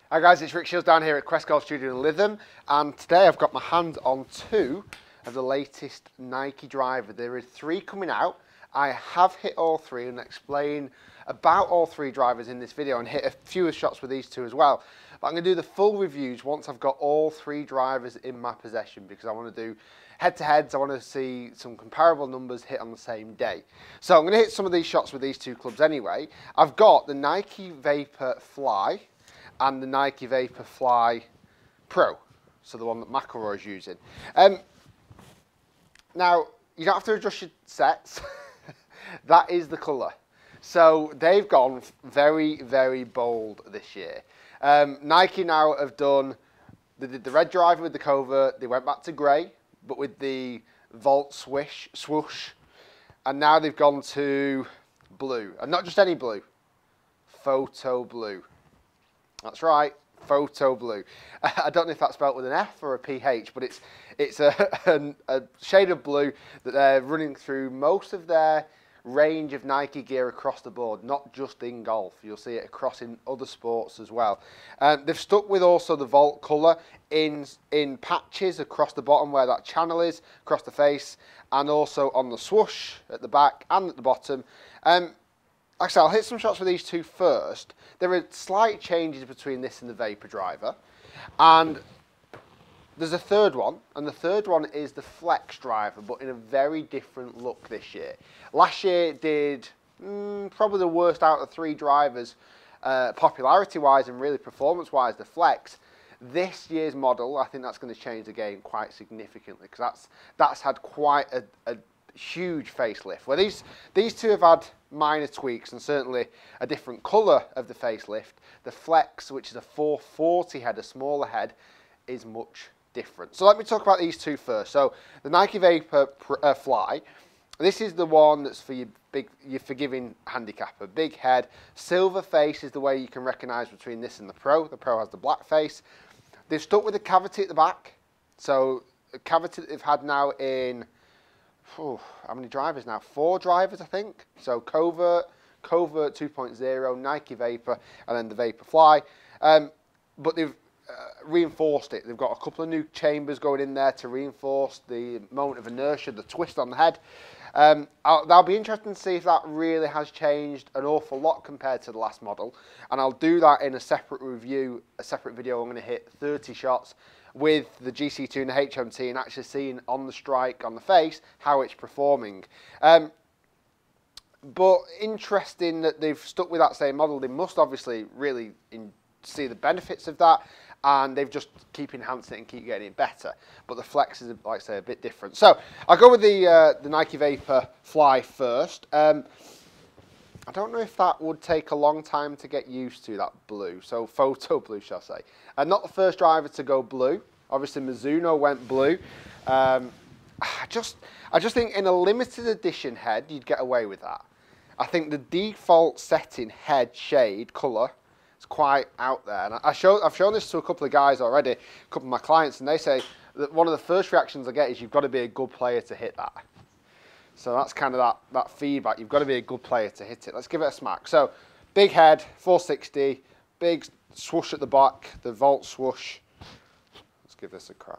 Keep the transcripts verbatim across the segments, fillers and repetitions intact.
Hi guys, it's Rick Shiels down here at Quest Golf Studio in Lytham, and today I've got my hand on two of the latest Nike driver. There are three coming out. I have hit all three and explain about all three drivers in this video and hit a few shots with these two as well. But I'm going to do the full reviews once I've got all three drivers in my possession, because I want to do head-to-heads. I want to see some comparable numbers hit on the same day. So I'm going to hit some of these shots with these two clubs anyway. I've got the Nike Vapor Fly and the Nike Vapor Fly Pro, so the one that McIlroy's using. Um, now, you don't have to adjust your sets. That is the colour. So they've gone very, very bold this year. Um, Nike now have done, they did the red driver with the covert, they went back to grey, but with the Volt swish, swoosh, and now they've gone to blue, and not just any blue, photo blue. That's right, photo blue. I don't know if that's spelled with an F or a P H, but it's it's a, a, a shade of blue that they're running through most of their range of Nike gear across the board, not just in golf. You'll see it across in other sports as well. Um, they've stuck with also the Volt colour in, in patches across the bottom where that channel is, across the face, and also on the swoosh at the back and at the bottom. Um, Actually, I'll hit some shots with these two first. There are slight changes between this and the Vapor driver. And there's a third one, and the third one is the Flex driver, but in a very different look this year. Last year it did mm, probably the worst out of the three drivers, uh, popularity-wise and really performance-wise, the Flex. This year's model, I think that's going to change the game quite significantly, because that's, that's had quite a, a huge facelift. Where these these two have had minor tweaks and certainly a different colour of the facelift. The Flex, which is a four forty head, a smaller head, is much different. So let me talk about these two first. So the Nike Vapor uh, Fly, this is the one that's for your big, your forgiving handicapper. Big head, silver face is the way you can recognise between this and the Pro. The Pro has the black face. They've stuck with the cavity at the back. So the cavity that they've had now in, oh, how many drivers now? Four drivers, I think. So Covert, Covert two point oh, Nike Vapor, and then the Vapor Fly. Um, but they've uh, reinforced it. They've got a couple of new chambers going in there to reinforce the moment of inertia, the twist on the head. Um, I'll, that'll be interesting to see if that really has changed an awful lot compared to the last model. And I'll do that in a separate review, a separate video. I'm going to hit thirty shots with the G C two and the H M T and actually seeing on the strike, on the face, how it's performing. Um, but interesting that they've stuck with that same model. They must obviously really in, see the benefits of that, and they've just keep enhancing it and keep getting it better. But the Flex is, like I say, a bit different. So I'll go with the, uh, the Nike Vapor Fly first. Um, I don't know if that would take a long time to get used to, that blue. So photo blue, shall I say. And not the first driver to go blue. Obviously, Mizuno went blue. Um, I just, I just think in a limited edition head, you'd get away with that. I think the default setting head shade colour is quite out there. And I show, I've shown this to a couple of guys already, a couple of my clients, and they say that one of the first reactions I get is you've got to be a good player to hit that. So that's kind of that, that feedback. You've got to be a good player to hit it. Let's give it a smack. So big head, four sixty, big swoosh at the back, the Volt swoosh. Let's give this a crack.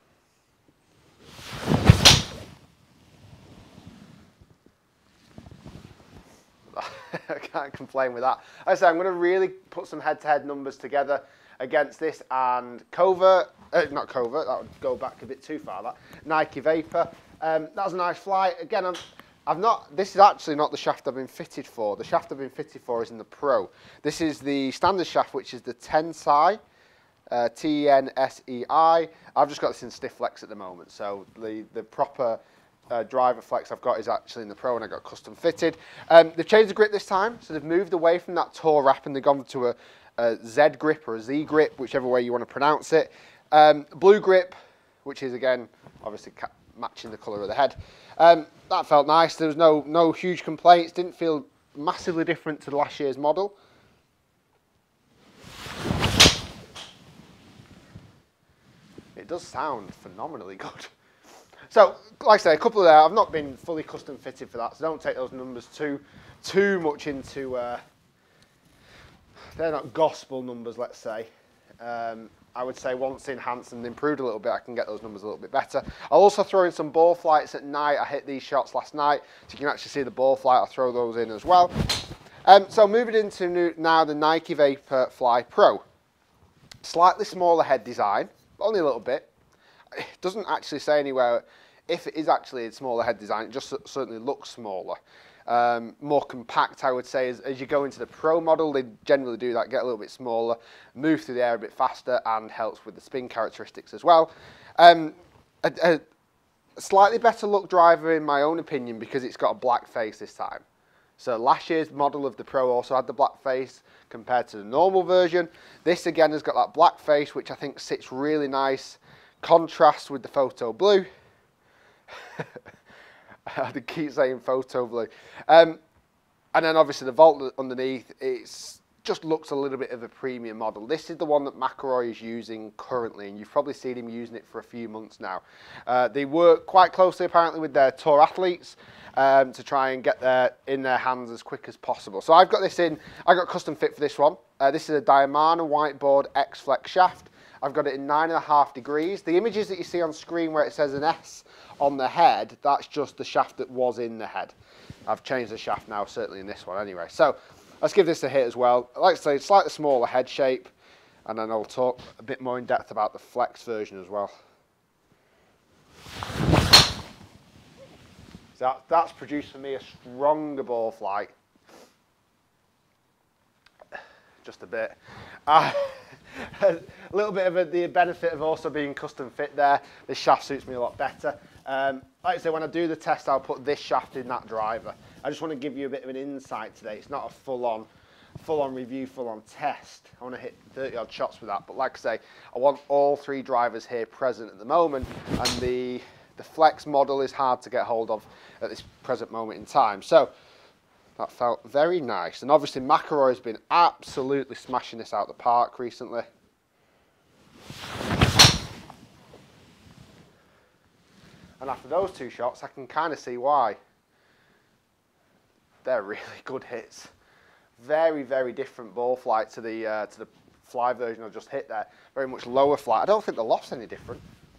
I can't complain with that. As I say, I'm going to really put some head-to-head numbers together against this, and Covert, uh, not Covert, that would go back a bit too far, that. Nike Vapor. Um, that was a nice fly. Again, I'm, I've not, this is actually not the shaft I've been fitted for. The shaft I've been fitted for is in the Pro. This is the standard shaft, which is the Tensei, uh, T E N S E I. I've just got this in stiff flex at the moment, so the, the proper uh, driver flex I've got is actually in the Pro, and I got custom fitted. Um, they've changed the grip this time, so they've moved away from that tour wrap and they've gone to a, a Z grip or a Z grip, whichever way you want to pronounce it. Um, blue grip, which is again, obviously matching the colour of the head. Um, that felt nice. There was no, no huge complaints. Didn't feel massively different to last year's model. It does sound phenomenally good. So, like I say, a couple of there. I've not been fully custom fitted for that, so don't take those numbers too, too much into. Uh, they're not gospel numbers, let's say. Um, I would say once enhanced and improved a little bit, I can get those numbers a little bit better. I'll also throw in some ball flights at night. I hit these shots last night, so you can actually see the ball flight. I'll throw those in as well. Um, so moving into new, now the Nike Vaporfly Pro. Slightly smaller head design, only a little bit. It doesn't actually say anywhere if it is actually a smaller head design. It just certainly looks smaller. Um, more compact, I would say, as, as you go into the Pro model. They generally do that, get a little bit smaller, move through the air a bit faster, and helps with the spin characteristics as well. Um, a, a slightly better look driver in my own opinion, because it's got a black face this time. So last year's model of the Pro also had the black face compared to the normal version. This again has got that black face, which I think sits really nice, contrasts with the photo blue. I keep saying photo blue. Um, and then obviously the vault underneath, it's just looks a little bit of a premium model. This is the one that McElroy is using currently, and you've probably seen him using it for a few months now. Uh, they work quite closely apparently with their tour athletes um, to try and get their in their hands as quick as possible. So I've got this in, I got custom fit for this one. Uh, this is a Diamana Whiteboard X Flex shaft. I've got it in nine and a half degrees. The images that you see on screen where it says an S on the head, that's just the shaft that was in the head. I've changed the shaft now, certainly in this one anyway. So let's give this a hit as well. Like I say, slightly smaller head shape, and then I'll talk a bit more in depth about the Flex version as well. So that, that's produced for me a stronger ball flight. Just a bit. Uh, a little bit of a, the benefit of also being custom fit there. This shaft suits me a lot better. Um, like I say, when I do the test, I'll put this shaft in that driver. I just want to give you a bit of an insight today. It's not a full-on full-on review, full-on test. I want to hit thirty odd shots with that. But like I say, I want all three drivers here present at the moment, and the, the Flex model is hard to get hold of at this present moment in time. So that felt very nice. And obviously McElroy has been absolutely smashing this out of the park recently. And after those two shots, I can kind of see why. They're really good hits. Very, very different ball flight to the uh, to the fly version I just hit there. Very much lower flight. I don't think the loft's any different.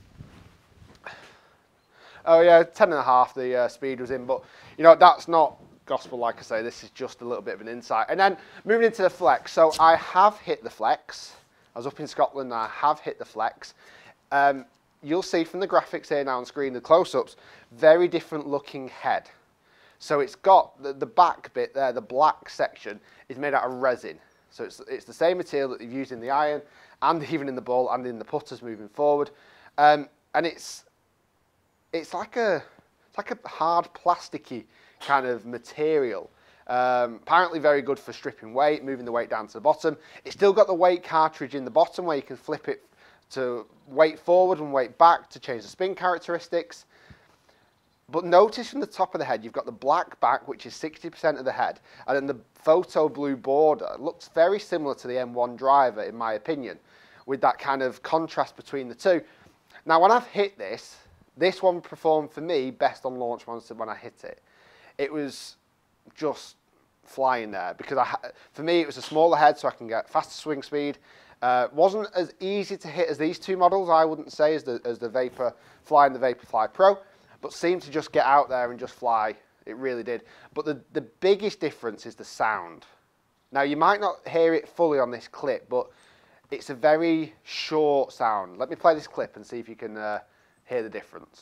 Oh yeah, ten and a half the uh, speed was in, but you know, that's not gospel, like I say. This is just a little bit of an insight. And then moving into the Flex. So I have hit the Flex. I was up in Scotland and I have hit the Flex. Um, you'll see from the graphics here now on screen, the close-ups, very different looking head. So it's got the, the back bit there, the black section, is made out of resin. So it's, it's the same material that they've used in the iron and even in the ball and in the putters moving forward. Um, and it's it's like a it's like a hard plasticky kind of material. Um, apparently very good for stripping weight, moving the weight down to the bottom. It's still got the weight cartridge in the bottom where you can flip it to weight forward and weight back to change the spin characteristics. But notice from the top of the head, you've got the black back, which is sixty percent of the head, and then the photo blue border looks very similar to the M one driver, in my opinion, with that kind of contrast between the two. Now, when I've hit this, this one performed for me best on launch once when I hit it. It was just flying there, because I, for me, it was a smaller head, so I can get faster swing speed. Uh, wasn't as easy to hit as these two models, I wouldn't say, as the, as the Vaporfly and the Vaporfly Pro, but seemed to just get out there and just fly. It really did. But the, the biggest difference is the sound. Now, you might not hear it fully on this clip, but it's a very short sound. Let me play this clip and see if you can uh, hear the difference.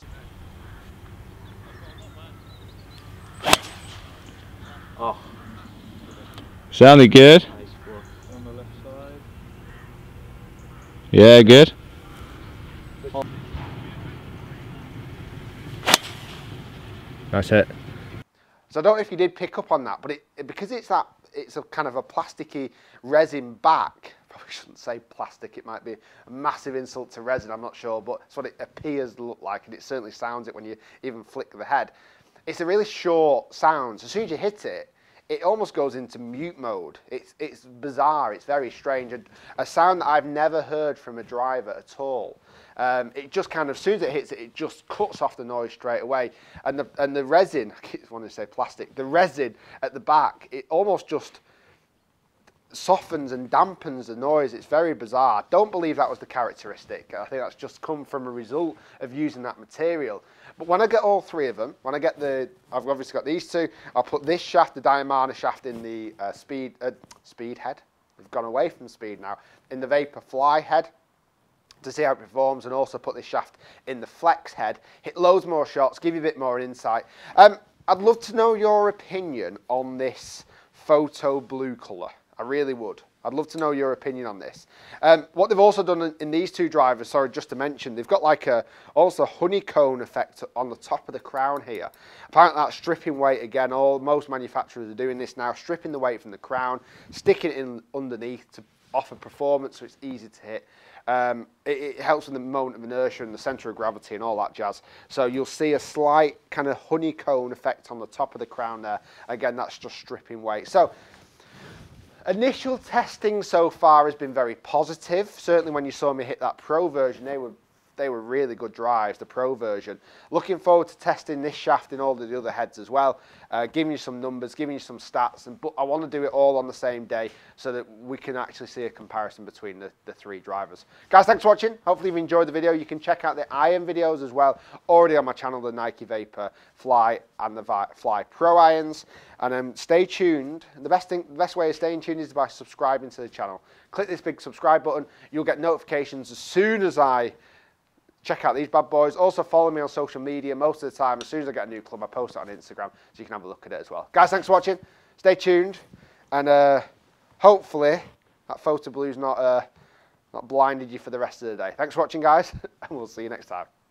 Oh. Sounded good. On the left side. Yeah, good. That's it. So I don't know if you did pick up on that, but it, it because it's that it's a kind of a plasticky resin back. Probably shouldn't say plastic. It might be a massive insult to resin. I'm not sure, but it's what it appears to look like, and it certainly sounds it when you even flick the head. It's a really short sound. So as soon as you hit it, it almost goes into mute mode. It's it's bizarre. It's very strange. A, a sound that I've never heard from a driver at all. Um, it just kind of, as soon as it hits it, it just cuts off the noise straight away. And the and the resin, I keep wanting to say plastic, the resin at the back, it almost just softens and dampens the noise. It's very bizarre. Don't believe that was the characteristic. I think that's just come from a result of using that material. But when I get all three of them, when I get the, I've obviously got these two, I'll put this shaft, the Diamana shaft, in the uh, speed, uh, speed head. We've gone away from speed now. In the Vapor Fly head to see how it performs, and also put this shaft in the Flex head. Hit loads more shots, give you a bit more insight. Um, I'd love to know your opinion on this photo blue colour. I really would. I'd love to know your opinion on this. Um, what they've also done in, in these two drivers, sorry, just to mention, they've got like a also honeycomb effect on the top of the crown here. Apparently that's stripping weight again. All most manufacturers are doing this now, stripping the weight from the crown, sticking it in underneath to offer performance so it's easy to hit. Um, it, it helps with the moment of inertia and the centre of gravity and all that jazz. So you'll see a slight kind of honeycomb effect on the top of the crown there. Again, that's just stripping weight. So initial testing so far has been very positive. Certainly when you saw me hit that Pro version, they were they were really good drives, the Pro version. Looking forward to testing this shaft in all of the other heads as well, uh, giving you some numbers, giving you some stats, and but I want to do it all on the same day so that we can actually see a comparison between the, the three drivers. Guys, thanks for watching. Hopefully you've enjoyed the video. You can check out the iron videos as well, already on my channel, the Nike Vapor Fly and the Fly Pro irons. And um, stay tuned. The best thing, the best way of staying tuned is by subscribing to the channel. Click this big subscribe button. You'll get notifications as soon as I check out these bad boys. Also follow me on social media most of the time. As soon as I get a new club, I post it on Instagram, so you can have a look at it as well. Guys, thanks for watching. Stay tuned, and uh, hopefully that photo blue's not uh, not blinded you for the rest of the day. Thanks for watching, guys, and we'll see you next time.